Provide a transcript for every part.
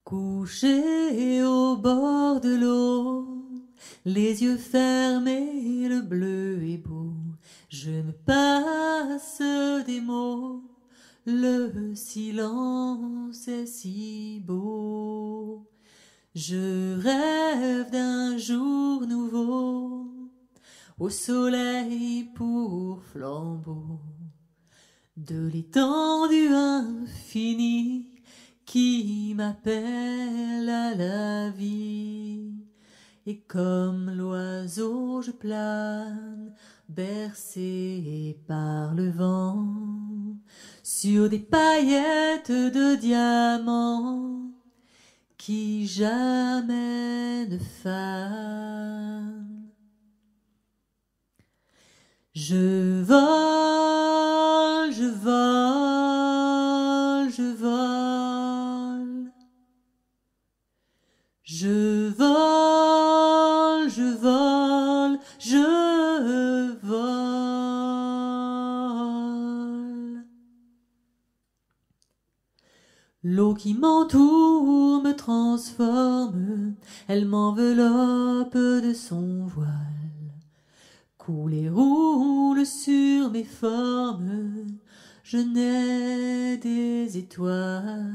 Couché au bord de l'eau, les yeux fermés, le bleu est beau. Je me passe des mots, le silence est si beau. Je rêve d'un jour nouveau, au soleil pour flambeau, de l'étendue infinie qui m'appelle à la vie. Et comme l'oiseau je plane, bercé par le vent, sur des paillettes de diamants qui jamais ne fanent. Je vole, je vole, je vole. Je vole, je vole, je vole. L'eau qui m'entoure me transforme, elle m'enveloppe de son voile. Coule et roule sur mes formes, je n'ai des étoiles.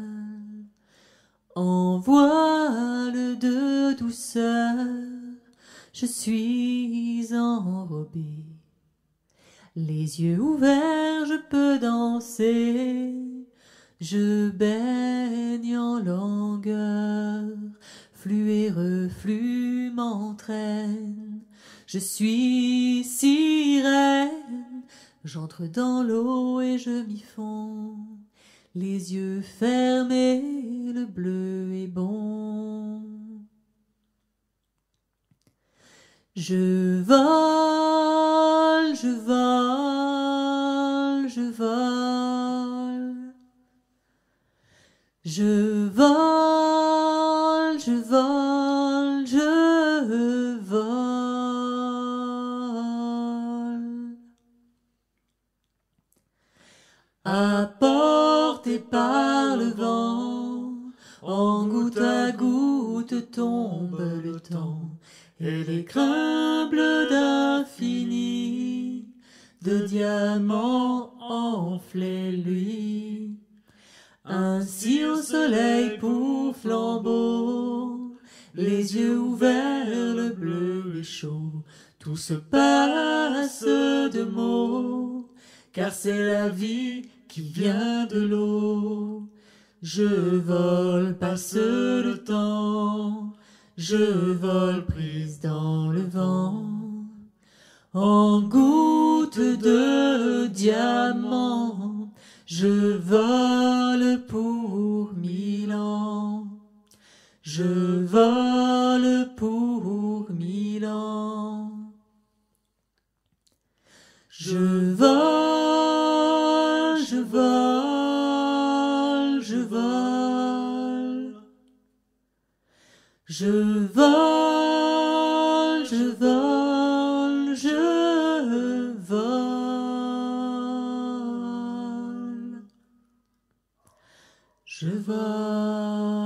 En voile de douceur, je suis enrobée. Les yeux ouverts, je peux danser. Je baigne en langueur, flux et reflux m'entraînent. Je suis sirène, j'entre dans l'eau et je m'y fonds. Les yeux fermés, le bleu est bon. Je vole, je vole, je vole. Je vole, je vole, je vole. Apporté par le vent, en goutte à goutte tombe le temps, et les crins bleus d'infini, de diamants enflait lui. Ainsi au soleil pour flambeau, les yeux ouverts, le bleu est chaud, tout se passe de mots, car c'est la vie qui vient de l'eau. Je vole, passe le temps, je vole prise dans le vent, en gouttes de diamants, je vole pour 1000 ans. Je vole pour 1000 ans. Je vole, je vole, je vole. Je vole, je vole, je vole. Je vole.